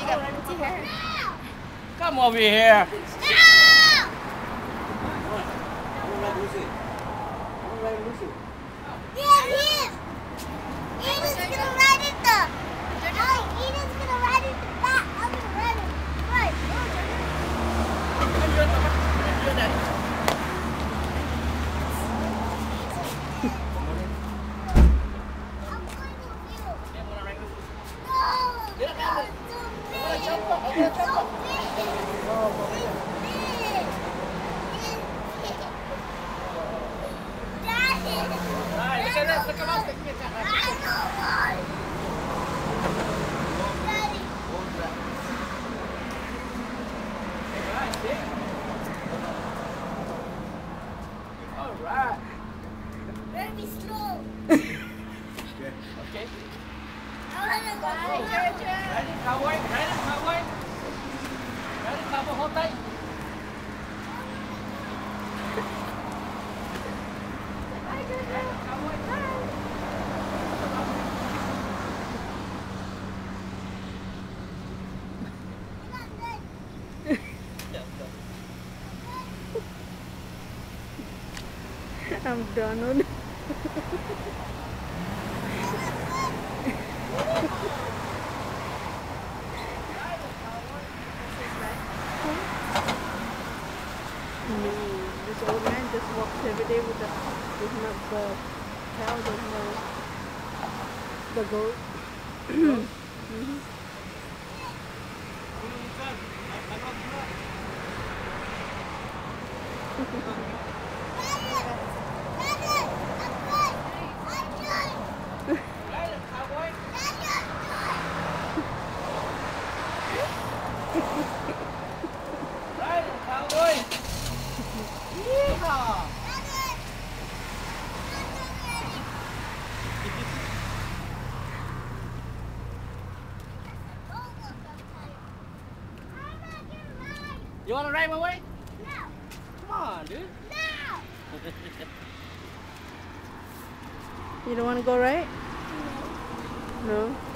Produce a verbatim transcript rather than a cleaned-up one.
Come over here. Yeah, here. Eden's gonna ride it the. Oh, Eden's gonna ride it the back. I'm gonna ride it. Right. I'm going with you. No. It's so big. It's so big. Alright. Very slow. Okay. Okay. I wanna go. Ready, cowboy? Ready, cowboy? Ready, cowboy? Hold tight. I'm Donald. This old man just walks every day with the with not the cow, there's no the goat. Mm-hmm. You wanna ride my way? No. Come on, dude. No. You don't want to go right? No.